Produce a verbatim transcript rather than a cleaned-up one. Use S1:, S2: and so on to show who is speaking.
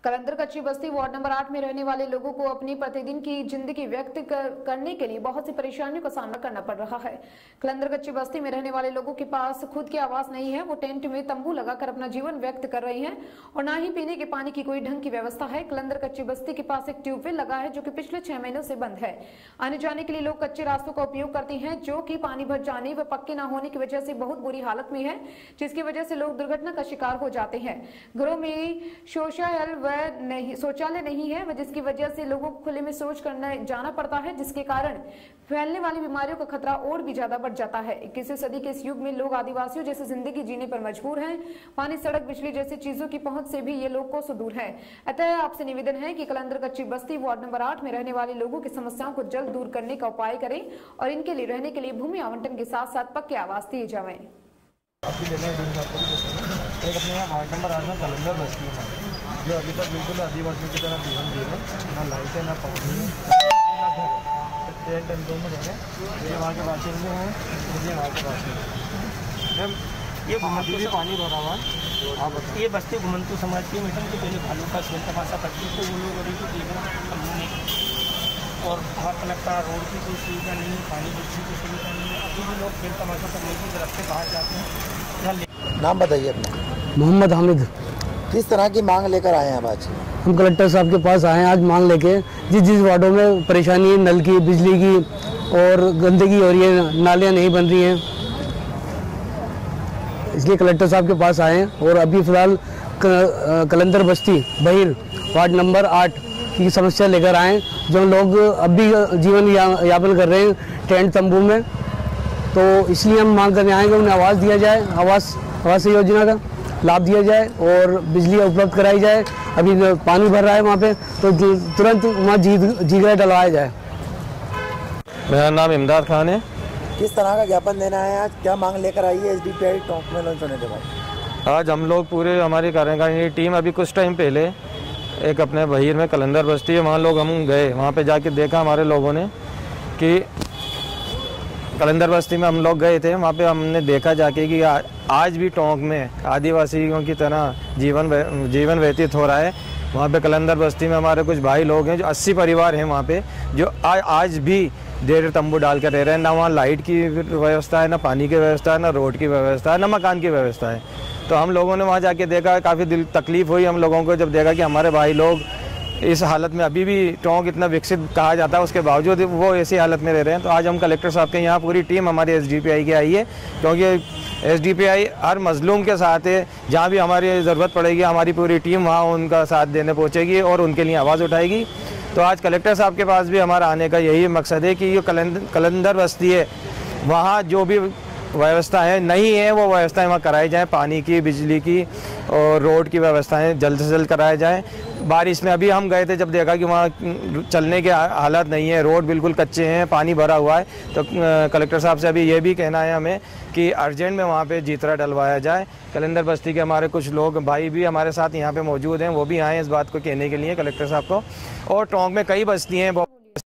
S1: कलंदर कच्ची बस्ती ward number आठ में रहने वाले लोगों को अपनी प्रतिदिन की जिंदगी व्यक्त कर, करने के लिए बहुत सी परेशानियों का सामना करना पड़ रहा है। कलंदर कच्ची बस्ती में रहने वाले लोगों के पास खुद की आवास नहीं है। वो टेंट में तंबू लगाकर अपना जीवन व्यक्त कर रहे हैं और ना ही पीने के पानी की कोई ढंग की व्यवस्था है। कलंदर कच्ची बस्ती के पास एक ट्यूबवेल लगा है जो कि पिछले छह महीनों से बंद है। आने जाने के लिए लोग कच्चे रास्तों का उपयोग करते हैं जो कि पानी भर जाने व पक्के न होने की वजह से बहुत बुरी हालत में है, जिसकी वजह से लोग दुर्घटना का शिकार हो जाते हैं। घरों में शौचालय व नहीं शौचालय नहीं है, जिसकी वजह से लोगों को खुले में शौच करने जाना पड़ता है, जिसके कारण फैलने वाली बीमारियों का खतरा और भी ज्यादा बढ़ जाता है। इक्कीसवीं सदी के इस युग में लोग आदिवासियों जैसे जिंदगी जीने पर मजबूर हैं। पानी, सड़क, बिजली जैसी चीजों की पहुंच से भी ये लोग को सुदूर है। अतः आपसे निवेदन है कि कलंदर कच्ची बस्ती वार्ड नंबर आठ में रहने वाले लोगों की समस्याओं को जल्द दूर करने का उपाय करें और इनके लिए रहने के लिए भूमि आवंटन के साथ साथ पक्के आवास दिए जाएं।
S2: एक अपने यहाँ वार्ड नंबर आठ में कलंदर बस्ती है जो अभी तक बिल्कुल आदिवासियों की तरह जीवन जी है। ना लाइट है, ना पानी है, ना घर है। टेंट में रहे ये वहाँ के बासिंदे हैं, मुझे वहाँ के बासिंदे मैम ये घुमंतू से पानी भरा हुआ है। आप ये बस्ती घुमंतू समाज की मैडम के पहले भालू का शेर तमाशा करती तो वो लोग अभी और वहाँ कलेक्टर रोड की कोई सुविधा नहीं है, पानी बिजली की सुविधा नहीं है। अभी भी लोग खेल तमाशा करने की तरफ से बाहर जाते हैं।
S3: नाम बताइए अपना।
S4: मोहम्मद हामिद।
S3: किस तरह की मांग लेकर आए हैं आज?
S4: हम कलेक्टर साहब के पास आए हैं आज मांग लेके। जिस जिस वार्डों में परेशानी है, नल की, बिजली की और गंदगी हो रही है, नालियाँ नहीं बन रही हैं, इसलिए कलेक्टर साहब के पास आए हैं। और अभी फिलहाल कलंदर बस्ती बहिर वार्ड नंबर आठ की समस्या लेकर आए, जो लोग अभी जीवन या, यापन कर रहे हैं टेंट तंबू में। तो इसलिए हम मांग करने आएंगे उन्हें आवास दिया जाए, आवास आवास योजना का लाभ दिया जाए और बिजली उपलब्ध कराई जाए। अभी पानी भर रहा है वहाँ पे, तो तुरंत वहाँ जी जीगरा डलवाया जाए।
S2: मेरा नाम इमदाद खान है।
S3: किस तरह का ज्ञापन देना है आज? क्या मांग लेकर आई है एसडीपीआई टॉक में लॉन्च होने के बाद?
S2: आज हम लोग पूरे हमारी कार्यकारिणी टीम अभी कुछ टाइम पहले एक अपने बहिर में कलंदर बस्ती है, वहाँ लोग हम गए, वहाँ पे जाके देखा हमारे लोगों ने कि कलंदर बस्ती में हम लोग गए थे। वहाँ पे हमने देखा जाके कि आ, आज भी टोंक में आदिवासियों की तरह जीवन जीवन व्यतीत हो रहा है। वहाँ पे कलंदर बस्ती में हमारे कुछ भाई लोग हैं, जो अस्सी परिवार हैं वहाँ पे, जो आ, आज भी डेढ़ तंबू डाल कर रह रहे हैं। ना वहाँ लाइट की व्यवस्था है, ना पानी की व्यवस्था है, ना रोड की व्यवस्था है, ना मकान की व्यवस्था है। तो हम लोगों ने वहाँ जाके देखा, काफ़ी दिल तकलीफ़ हुई हम लोगों को जब देखा कि हमारे भाई लोग इस हालत में, अभी भी टोंक इतना विकसित कहा जाता है उसके बावजूद वो ऐसी हालत में रह रहे हैं। तो आज हम कलेक्टर साहब के यहाँ पूरी टीम हमारी एसडीपीआई की आई है, क्योंकि एसडीपीआई हर मजलूम के साथ है। जहाँ भी हमारी ज़रूरत पड़ेगी हमारी पूरी टीम वहाँ उनका साथ देने पहुँचेगी और उनके लिए आवाज़ उठाएगी। तो आज कलेक्टर साहब के पास भी हमारा आने का यही मकसद है कि ये कलंदर कलंदर बस्ती है, वहाँ जो भी व्यवस्था है नहीं है वो व्यवस्थाएं वहाँ कराई जाएँ। पानी की, बिजली की और रोड की व्यवस्थाएं जल्द से जल्द कराई जाएँ। बारिश में अभी हम गए थे, जब देखा कि वहाँ चलने के हालत नहीं है, रोड बिल्कुल कच्चे हैं, पानी भरा हुआ है। तो कलेक्टर साहब से अभी ये भी कहना है हमें कि अर्जेंट में वहाँ पे जीतरा डलवाया जाए। कलंदर बस्ती के हमारे कुछ लोग भाई भी हमारे साथ यहाँ पे मौजूद हैं, वो भी आए इस बात को कहने के लिए कलेक्टर साहब को। और टोंक में कई बस्ती हैं।